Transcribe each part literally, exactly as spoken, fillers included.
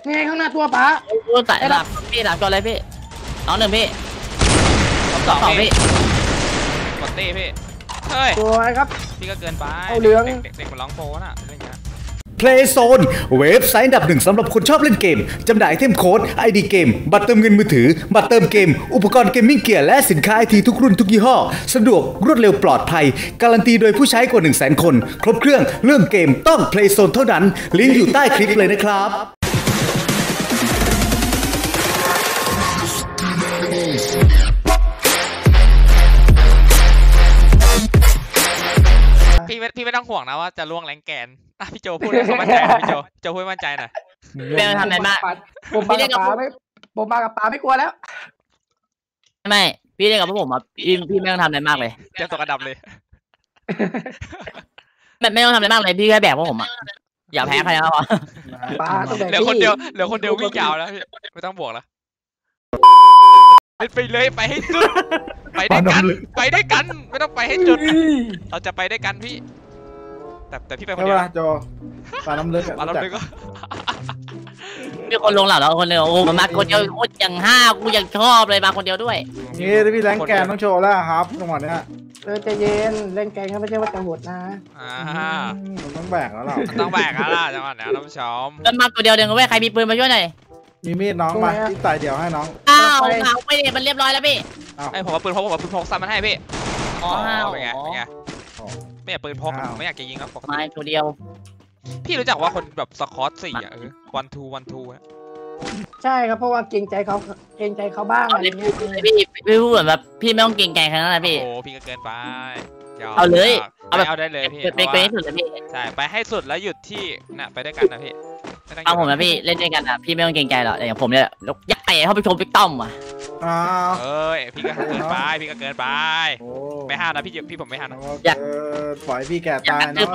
นี่ไงข้างหน้าตัวป๋าโอ้ใส่หลับพี่หลับก่อนเลยพี่น้องหนึ่งพี่สองพี่กดตีพี่เฮ้ยสวยครับพี่ก็เกินไปเอาเหลืองเด็กๆมันร้องโฟน่ะอะไรเงี้ย Playzone เว็บไซต์อันดับหนึ่งสำหรับคนชอบเล่นเกมจำหน่ายไอเทมโค้ด ไอ ดี เกมบัตรเติมเงินมือถือบัตรเติมเกมอุปกรณ์เกมมิ่งเกียร์และสินค้าไอทีทุกรุ่นทุกยี่ห้อสะดวกรวดเร็วปลอดภัยการันตีโดยผู้ใช้กว่า หนึ่งแสน คนครบเครื่องเรื่องเกมต้อง Playzone เท่านั้นลิงก์อยู่ใต้คลิปเลยนะครับพี่ไม่พี่ไม่ต้องห่วงนะว่าจะล่วงแรงแกนอ่ะพี่โจพูดให้เขามั่นใจพี่โจโจพูดมั่นใจหน่อยเบลทำอะไรบ้างผมมากับป๋าไม่ผมมากับป๋าไม่กลัวแล้วไม่พี่เล่นกับพวกผมอ่ะพี่พี่ไม่ต้องทำอะไรมากเลยเจะตกกระดับเลยไม่ไม่ต้องทำอะไรมากเลยพี่แค่แบกพวกผมอ่ะอย่าแพ้ใครนะพอเหลือคนเดียวเหลือคนเดียววิ่งยาวแล้วไม่ต้องบวกแล้วไปเลยไปให้สุดไปได้กันไปได้กันไม่ต้องไปให้จุดเราจะไปได้กันพี่แต่แต่พี่ไปคนเดียวโจปลาน้ำลึกปลาน้ำลึกก็มีคนลงหลังแล้วคนเดียวโอ้มาคนเดียวโคตรอย่างห้ากูยังชอบเลยมาคนเดียวด้วยนี่พี่แรงแกนต้องโชว์แล้วครับจังหวะนี้เออใจเย็นเล่นแกงไม่ใช่ว่าจะโหดนะอ่ามันต้องแบกแล้วหรอต้องแบกแล้วล่ะจังหวะนี้ท่านผู้ชมเดินมาตัวเดียวเดินกันไว้ใครมีปืนมาช่วยหน่อยมีมีดน้องมาที่ใส่เดี่ยวให้น้องอ้าวเอาไปมันเรียบร้อยแล้วพี่ไอ้ผมเอาปืนพกผมเอาปืนพกซ้ำมันให้พี่อ๋อเป็นไงเป็นไงไม่อยากปืนพกไม่อยากจะยิงครับไม่ตัวเดียวพี่รู้จักว่าคนแบบสควอตสี่อ่ะเออวันทูวันทูใช่ครับเพราะว่าเกรงใจเขาเกรงใจเขาบ้างอะไรเงี้ยพี่พี่พูดเหมือนแบบพี่ไม่ต้องเกรงใจขนาดนั้นพี่โอ้พี่ก็เกินไปเอาเลยเอาแบบเอาได้เลยพี่ไปไปให้สุดเลยพี่ใช่ไปให้สุดแล้วหยุดที่น่ะไปด้วยกันนะพี่เอาผมนะพี่เล่นด้วยกันนะพี่ไม่ต้องเกรงใจหรอกอย่างผมเนี่ยยักษ์ไก่เข้าไปชมบิ๊กต้อมอ่ะเอ้ยพี่ก็เกินไปพี่ก็เกินไปไม่ห้ามนะพี่พี่ผมไม่ห้ามนะอยากปล่อยพี่แก่ตายนะ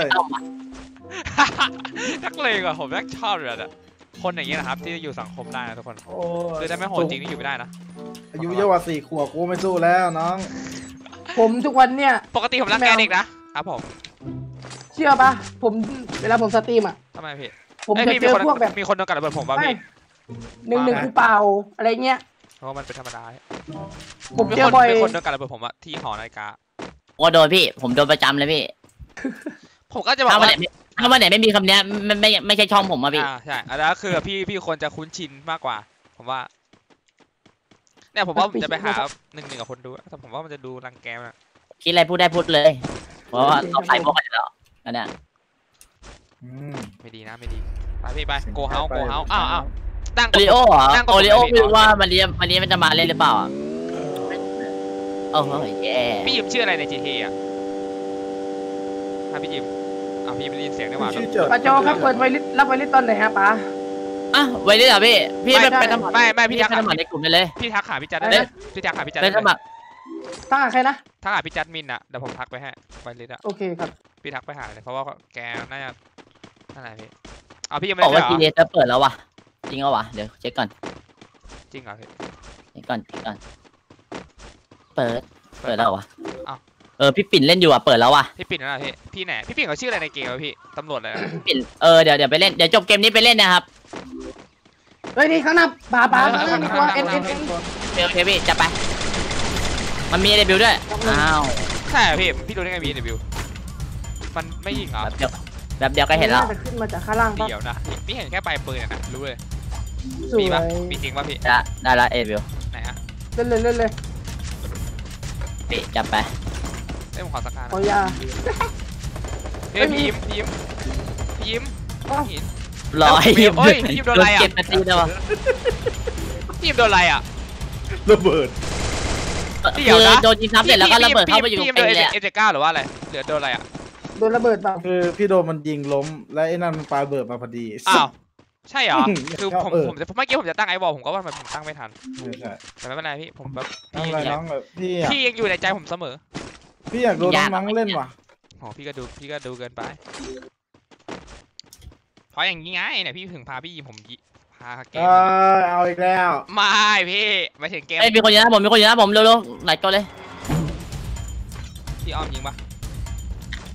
นักเลงอ่ะผมนักชอบเลยอ่ะคนอย่างนี้นะครับที่อยู่สังคมได้นะทุกคนคือถ้าไม่โหดจริงนี่อยู่ไม่ได้นะอายุเยอะกว่าสี่ขวบกูไม่สู้แล้วน้องผมทุกวันเนี่ยปกติผมรักแกเด็กนะครับผมเชื่อปะผมเวลาผมสตรีมอ่ะทำไมพี่ผมจะเจอพวกแบบมีคนโดนกัดระเบิดผมป่ะพี่หนึ่งหนึ่งกูเปล่าอะไรเงี้ยเพราะมันเป็นธรรมดาผมเจอบ่อยมีคนโดนกัดระเบิดผมอะที่หอนาฬิกาโอ้โดนพี่ผมโดนประจำเลยพี่ผมก็จะบอกว่าถ้าวันไหนไม่มีคำนี้ไม่ไม่ไม่ใช่ช่องผมอะพี่ใช่อันนั้นคือพี่พี่ควรจะคุ้นชินมากกว่าผมว่าเนี่ยผมว่าผมจะไปหาหนึ่งหนึ่งกับคนดูแต่ผมว่ามันจะดูรังแกนะคิดอะไรพูดได้พูดเลยเพราะว่าเราใส่พวกกันแล้วอันเนี้ยไม่ดีนะไม่ดีไปพี่ไปโกเฮาโกเฮาอ้าวอ้าวตั้งโอริโอเหรอโอริโอคือว่ามันเรียนมันเรียนมันจะมาเล่นหรือเปล่าโอ้โหแย่พี่ยิมชื่ออะไรใน จี ที อ่ะถ้าพี่ยิมอ่ะพี่ไม่ได้ยินเสียงได้หว่าป้าโจครับเปิดไวริสรับไวริสตอนไหนฮะป้าอ่ะไวริสเหรอพี่พี่ไปทำไม่ไม่พี่ทักสมัครในกลุ่มเลยพี่ทักหาพี่จัดได้พี่ทักหาพี่จัดได้สมัครทักหาใครนะทักหาพี่จัดมินอ่ะเดี๋ยวผมทักไปให้ไวริสอ่ะโอเคครับพี่ทักไปหาเลยเพราะว่าแกน่าจะนั่นแหละพี่เอาพี่ยังไม่ได้บอกว่าจีเดจะเปิดแล้ววะจริงเหรอวะเดี๋ยวเช็คก่อนจริงเหรอพี่เช็คก่อนเช็คก่อนเปิดเปิดแล้ววะเออพี่ปิ่นเล่นอยู่อ่ะเปิดแล้ววะพี่ปิ่นนะพี่พี่ไหนพี่ปิ่นเขาชื่ออะไรในเกมวะพี่ตำรวจเลยพี่ปิ่นเออเดี๋ยวเดี๋ยวไปเล่นเดี๋ยวจบเกมนี้ไปเล่นนะครับเฮ้ยนี่ข้างหน้าป่าป่าข้างหน้ามีตัวเอ็นเอ็นเอ็นโอเคพี่จะไปมันมีเดบิวด้วยอ้าวใช่พี่พี่ดูได้ไงมีเดบิวมันไม่ยิงเหรอแบบเดียวก็เห็นแล้วจะขึ้นมาจากข้างล่างเดี๋ยวนะพี่เห็นแค่ปลายปืนนะรู้เลยมีปะมีจริงปะพี่ได้ได้ละเอวิวไหนฮะเล่นเลยเล่นเลยพี่จับไปเล่นขอสักการขอยาเฮ้ยพิมพิมพิมหินลอยเฮ้ยพิมโดนอะไรอ่ะเก็บนาทีนะวะพิมโดนอะไรอ่ะระเบิดเดี๋ยวนะโดนยิงซ้ำเสร็จแล้วก็ระเบิดเข้าไปอยู่ในเอเจก้าหรือว่าอะไรเหลือโดนอะไรอ่ะโดนระเบิดเปล่าคือพี่โดนมันยิงล้มและไอ้นั่นมันปาระเบิดมาพอดีอ้าวใช่เหรอคือผมผมจะเมื่อกี้ผมจะตั้งไอ้บอลผมก็ว่ามันผมตั้งไม่ทันแต่ไม่เป็นไรพี่ผมแบบพี่น้องแบบพี่พี่ยังอยู่ในใจผมเสมอพี่อยากโดนน้องเล่นว่ะโอ้พี่ก็ดูพี่ก็ดูเกินไปเพราะอย่างงี้ไงเนี่ยพี่ถึงพาพี่ยิมผมพาเกมเอาอีกแล้วไม่พี่ไม่ถึงเกมไอ้มีคนอยู่นะผมมีคนอยู่นะผมเร็วๆไหลก่อนเลยพี่อ้อมยิงปะ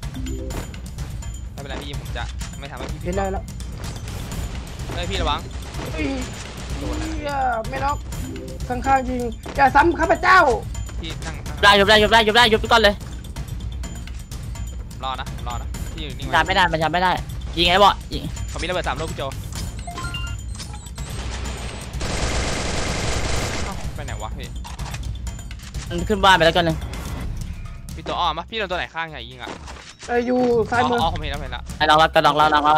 ไม่เป็นไรพี่ยิมผมจะไม่ทำให้พี่เห็นได้แล้วเฮ้ยพี่ระวังเฮ้ยไม่น็อกข้างๆยิงอย่าซ้ำข้าพเจ้าพี่นั่งได้ยบได้ยบได้ยบได้ยบทุกคนเลยรอนะรอนะพี่อยู่นิ่งทำไม่ได้มันทำไม่ได้ยิงไอ้บอสยิงเขามีระเบิดสามลูกพี่โจไปไหนวะพี่มันขึ้นบ้านไปแล้วกันหนึ่งพี่ตัวอ้อมปะพี่โดนตัวไหนข้างใหญ่ยิงอ่ะเอออยู่ซ้ายมืออ๋อผมเห็นแล้วเห็นแล้วไอ้น้องรักกันน้องเราน้องเรา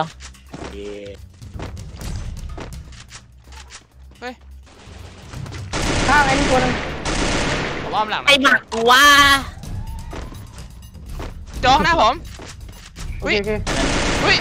ข้างไอ้นี่ตัวนึงผมอ้อมหลังนะไอ้หมักว่าโจข้างหน้าผมโอเคโอเคอุ้ย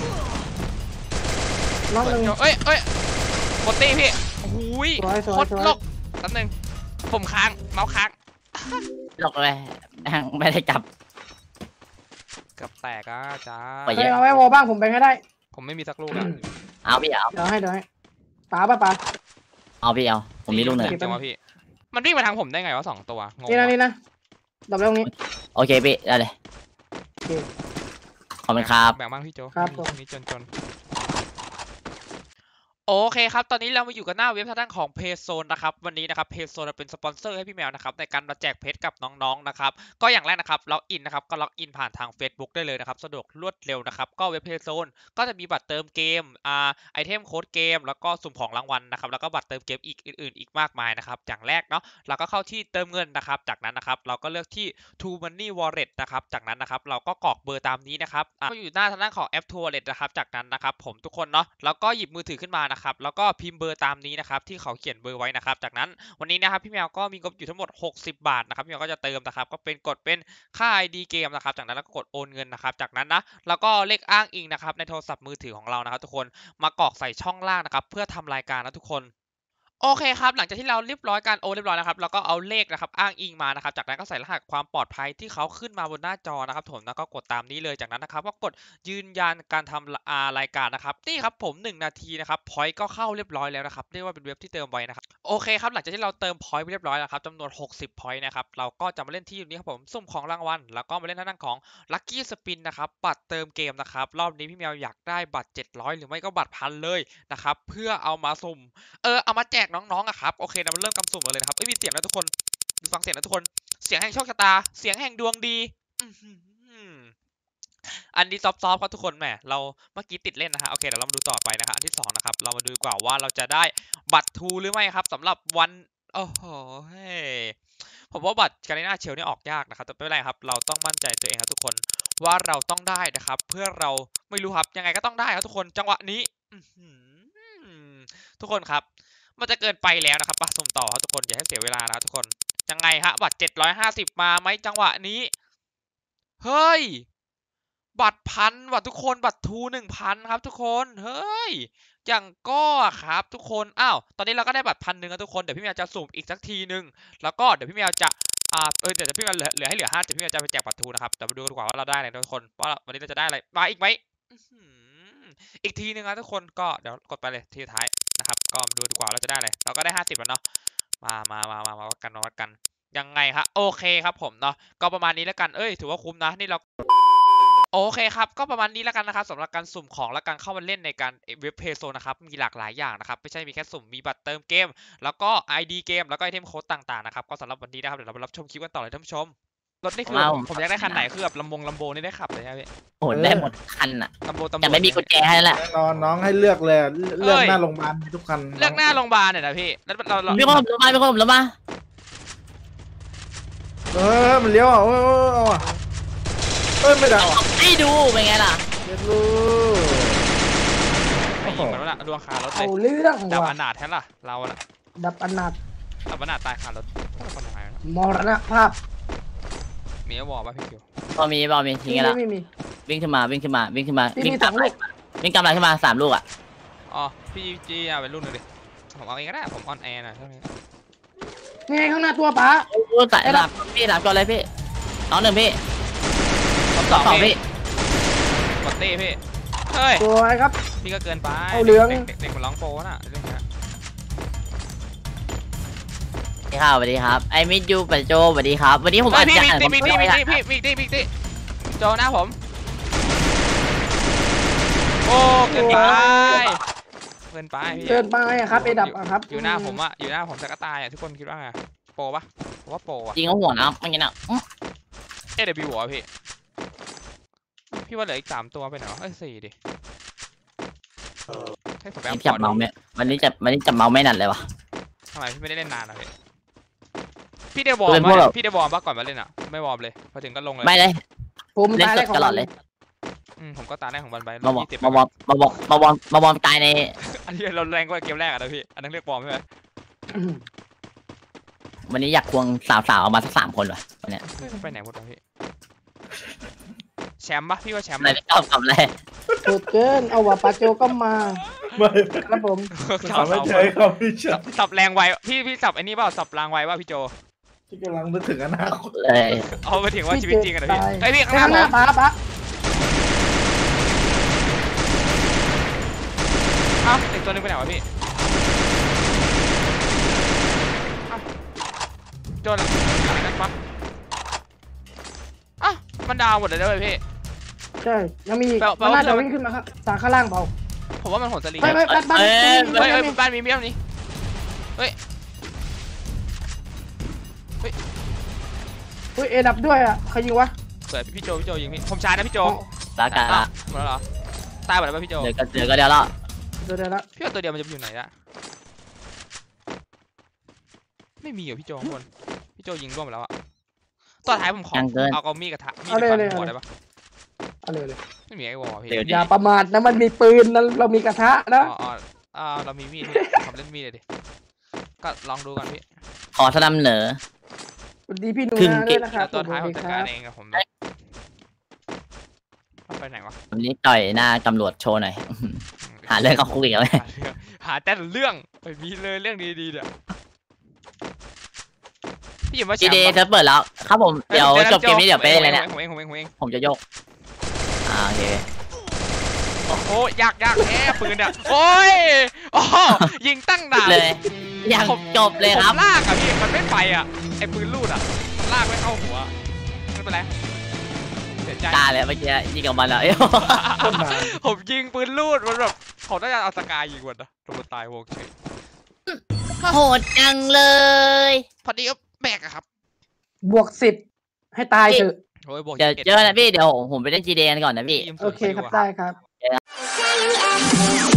น้องหนึ่งเอ้ยเอ้ยหมดตีพี่โอ้ยสวยสวยโคตรสวยโลกแป๊บนึงผมค้างเมาส์ค้างหลอกเลยไม่ได้จับเกือบแตกอ่ะจ้าไปใครเอาไว้วอลบ้างผมแบ่งให้ได้ผมไม่มีสักลูกอ่ะเอาพี่เอาเดี๋ยวให้เดี๋ยวให้ป๋าป่ะป๋าเอาพี่เอาผมมีลูกหนึ่งจังวะพี่มันวิ่งมาทางผมได้ไงวะสองตัวงงนี่นะนี่นะดับตรงนี้โอเคพี่ได้เลยโอเคขอบคุณครับแบ่งบ้างพี่โจครับผมนี่จนจนโอเคครับตอนนี้เรามาอยู่กันหน้าเว็บทางด้านของ Payzone นะครับวันนี้นะครับ Payzone เป็นสปอนเซอร์ให้พี่แมวนะครับในการมาแจกเพชรกับน้องๆนะครับก็อย่างแรกนะครับล็อกอินนะครับก็ล็อกอินผ่านทาง Facebook ได้เลยนะครับสะดวกรวดเร็วนะครับก็เว็บ Payzone ก็จะมีบัตรเติมเกมอ่าไอเทมโค้ดเกมแล้วก็สุ่มของรางวัลนะครับแล้วก็บัตรเติมเกมอีกอื่นๆอีกมากมายนะครับอย่างแรกเนาะเราก็เข้าที่เติมเงินนะครับจากนั้นนะครับเราก็เลือกที่ True Money Wallet นะครับจากนั้นนะครับเราก็กรอกเบอร์ตามนี้นะครับก็อยู่หน้าทางด้านของแอป True Wallet นะครับจากนั้นนะครับผมทุกคนเนาะแล้วก็หยิบมือถือขึ้นมานะครับแล้วก็พิมพ์เบอร์ตามนี้นะครับที่เขาเขียนเบอร์ไว้นะครับจากนั้นวันนี้นะครับพี่แมวก็มีงบอยู่ทั้งหมดหกสิบบาทนะครับพี่แมวก็จะเติมนะครับก็เป็นกดเป็นค่า ไอ ดี เกมนะครับจากนั้นแล้วก็กดโอนเงินนะครับจากนั้นนะแล้วก็เลขอ้างอิงนะครับในโทรศัพท์มือถือของเรานะครับทุกคนมากรอกใส่ช่องล่างนะครับเพื่อทำรายการนะทุกคนโอเคครับหลังจากที่เราเรียบร้อยการโอนเรียบร้อยนะครับเราก็เอาเลขนะครับอ้างอิงมานะครับจากนั้นก็ใส่รหัสความปลอดภัยที่เขาขึ้นมาบนหน้าจอนะครับผมแล้วก็กดตามนี้เลยจากนั้นนะครับก็กดยืนยันการทำอ่ารายการนะครับนี่ครับผมหนึ่งนาทีนะครับพอยต์ก็เข้าเรียบร้อยแล้วนะครับเรียกว่าเป็นเว็บที่เติมไว้นะครับโอเคครับหลังจากที่เราเติมพอยต์ไปเรียบร้อยแล้วครับจำนวนหกสิบพอยต์นะครับเราก็จะมาเล่นที่นี้ครับผมสุ่มของรางวัลแล้วก็มาเล่นทางด้านของลัคกี้สปินนะครับบัตรเติมเกมนะครับรอบนี้พี่แมวอยากได้บัตรเจ็ดร้อยหรือไม่ก็บัตรพันเลยนะครับเพื่อเอามาสุ่มเออเอามาแจกน้องๆอะครับโอเคเราเริ่มกำสุ่มกันเลยนะครับเอ้ยมีเสียงนะทุกคนฟังเสียงนะทุกคนเสียงแห่งโชคชะตาเสียงแห่งดวงดีอันนี้ซอฟๆครับทุกคนแหมเราเมื่อกี้ติดเล่นนะฮะโอเคเดี๋ยวเรามาดูต่อไปนะครับอันที่สองนะครับเรามาดูกว่าว่าเราจะได้บัตรทูหรือไม่ครับสำหรับวันโอ้โหผมว่าบัตรการีนาเชลนี่ออกยากนะครับแต่ไม่เป็นไรครับเราต้องมั่นใจตัวเองครับทุกคนว่าเราต้องได้นะครับเพื่อเราไม่รู้ครับยังไงก็ต้องได้ครับทุกคนจังหวะนี้ทุกคนครับมันจะเกินไปแล้วนะครับปะสุ่มต่อครับทุกคนอย่าให้เสียเวลานะครับทุกคนยังไงฮะบัตรเจ็ดร้อยห้าสิบมาไหมจังหวะนี้เฮ้ยบัตรพันว่ะทุกคนบัตรทูหนึ่งพันครับทุกคนเฮ้ยอย่างก็ครับทุกคนอ้าวตอนนี้เราก็ได้บัตรพันหนึ่งครับทุกคนเดี๋ยวพี่แมวจะสุ่มอีกสักทีนึงแล้วก็เดี๋ยวพี่แมวจะอ่าเออเดี๋ยวพี่แมวเหลือเหลือให้เหลือห้าเดี๋ยวพี่แมวจะไปแจกบัตรทูนะครับเดี๋ยวมาดูกันดีกว่าว่าเราได้อะไรทุกคนว่าวันนี้เราจะได้อะไรมาอีกไหมอีกทีนึงนะทุกคนก็เดี๋ยวกดไปเลยทีท้ายนะครับก็มาดูดีกว่าเราจะได้อะไรเราก็ได้ห้าสิบแล้วเนาะมามามามามาวัดกันมาวัดกันยังไงครับโอเคครับผมเนาะก็ประมาณนี้แล้วกันเอ้ยถือว่าคุ้มนะนี่เราโอเคครับก็ประมาณนี้แล้วกันนะครับสำหรับการสุ่มของและการเข้ามาเล่นในการเว็บเพย์โซนนะครับมีหลากหลายอย่างนะครับไม่ใช่มีแค่สุ่มมีบัตรเติมเกมแล้วก็ ไอ ดี เกมแล้วก็ไอเทมโค้ดต่างๆนะครับก็สำหรับวันนี้นะครับเดี๋ยวเราไปรับชมคลิปกันต่อเลยท่านผู้ชมรถนี่คือผมอยากได้คันไหนคือแบบลำบงลำโบนี่ได้ขับเลยใช่ไหมโอ้ได้หมดคันอ่ะลำโบตำรวจแต่ไม่มีกุญแจให้แหละนอนน้องให้เลือกเลยเลือกหน้าโรงพยาบาลทุกคันเลือกหน้าโรงพยาบาลเนี่ยนะพี่แล้วเราเราไม่ครบแล้วมาไม่ครบแล้วมาเออมันเลี้ยวอ่ะโอ้ยเอ้ยไม่ได้ให้ดูเป็นไงล่ะเลี้ยวลูไม่ยิงมันแล้วล่ะดวงคารถเลยเอาเรื่องดับอนาถแท้ล่ะเราล่ะดับอนาถดับอนาถตายคารถคนยังไงมรณภาพมีวอลป่ะพี่คิวพอมีพอมีทิ้งแล้วไม่มีวิ่งขึ้นมาวิ่งขึ้นมาวิ่งขึ้นมาวิ่งตามลูกวิ่งกำลังขึ้นมาสามลูกอ่ะอ๋อพี่จีเอาเป็นลูกหนึ่งดิผมเอาเองก็ได้ผมออนแอร์นะใช่ไหมนี่ข้างหน้าตัวป๋าโอ้ใส่หลับพี่หลับก่อนเลยพี่น้องหนึ่งพี่สองพี่กดเต้พี่เฮ้ยสวยครับพี่ก็เกินไปเอาเหลืองเด็กมันร้องโปน่ะเรื่องนี้สวัสดีครับไอมิดยูปัจโจสวัสดีครับวันนี้ผมอาจจะพี่พี่พี่พี่พี่พี่พี่พี่โจหน้าผมโอ้เกินไปเกินไปพี่เกินไปอะครับเอดับอะครับอยู่หน้าผมอะอยู่หน้าผมจะกระตายอะทุกคนคิดว่าไงโปรปะผมว่าโปรอะยิงเขาหัวนะมันยังน่ะเอเดบิวอะพี่พี่ว่าเหลืออีกสามตัวไปไหนวะเอ้ยสี่ดิให้ผมไปนี่จับเมาส์ไหมวันนี้จับวันนี้จับเมาส์ไม่นัดเลยวะทำไมพี่ไม่ได้เล่นนานอะพี่พี่ได้วอร์มไหมพี่ได้วอร์มปะก่อนมาเล่นอะไม่วอร์มเลยพอถึงก็ลงเลยไม่เลยผมเล่นตายสแรดกของตลอมัดนเลยอืมผมก็ตาแรกของบันไปมาบอกมาบอกมาบอกมาบอกมาบอกตายในอันนี้เราแรงกว่าเกมแรกอะนะพี่อันนั้นเรียกวอร์มใช่ไหมวันนี้อยากควงสาวสาวเอามาสักสามคนวะวันเนี้ยไปไหนหมดวะพี่แชมป์ปะพี่ว่าแชมป์อะไรชอบทำอะไรโหดเกินเอาว่ะปาโจก็มาไม่ครับผมถามไม่ใช่ครับพี่ชาสับสับแรงไวพี่พี่สับไอ้นี่เปล่าสับแรงไวว่าพี่โจที่กำลังนึกถึงอนาคตเลยเอาไปถึงว่าชีวิตจริงกันนะพี่ตายไอพี่ข้างหข้างหน้าน้าผมป้าป้าเอ้าอีกตัวนึงไปไหนวะพี่เอ้าโจนหลังหลังนั้นปะอ้าวมันดาวหมดเลยด้วยพี่ใช่ยังมีอีกแปลว่ามันน่าจะแปลว่าวิ่งขึ้นมาครับจากข้างล่างเปล่าผมว่ามันโหดสลีไม่ไม่บ้านบ้านเอ้ยเฮ้ยบ้าเฮ้ยนบ้านมีเบี้ยวนี้เฮ้ยเอดับด้วยอ่ะใครยิงวะเปิดพี่โจพี่โจยิงพี่ผมชาร์จนะพี่โจลากันอ้าละวหมดแล้วเหรอตายหมดแล้วป่ะพี่โจเดี๋ยวก็เดี๋ยวก็เดี๋ยวละเดี๋ยวเดี๋ยวละพี่ว่าตัวเดียวมันจะอยู่ไหนละไม่มีเหรอพี่โจข้างบนพี่โจยิงร่วมแล้วอะตอนท้ายผมขอเอาเอามีดกระทะมีดฟันหัวได้ปะเอาเลยเลยไม่มีไอ้วอลพี่เดี๋ยวอย่าประมาทนะมันมีปืนนะเรามีกระทะนะอ๋ออ๋ออ่าเรามีมีดพี่ทำเล่นมีดเลยดิก็ลองดูก่อนพี่ขอสนำเหนอสวัสดีพี่หนูครึ่งนาด้วยนะครับตัวท้ายผมจัดการสวัสเอดีคงกับผมไปไหนวะวันนี้ต่อยหน้าตำรวจโชว์หน่อยหาเรื่องเข้าคุกอีกแล้วหาเรื่องหาแต่เรื่องไม่มีเลยเรื่องดีๆเดี๋ยวพี่อย่ามาแชจีมเดป์ย์จะเปิดแล้วครับผมเดี๋ยวจบเกมนี้เดี๋ยวไปเลยเนี่ยผมเองผมเองผมเองผมจะยกอ่าโอเคโอ้ยากยากแค่ปืนอ่ะโอ้ยโอ้ยิงตั้งด่านเลยยังจบเลยครับผมลากอ่ะพี่มันไม่ไปอ่ะไอ้ปืนลูดอ่ะมันลากไม่เข้าหัวไม่เป็นไรเสียใจกล้าเลยเมื่อกี้ยิงกับมันแล้วเอ้ยต้นนานผมยิงปืนลูดมันแบบเขาน่าจะเอาสกายยิงก่อนนะโดนตายวงเฉยโหดจังเลยพอดีก็แบกอะครับบวกสิบให้ตายเถอะโอ้ยบวกเดี๋ยวเจอนะพี่เดี๋ยวผมไปเล่นจีเดย์กันก่อนนะพี่โอเคครับได้ครับ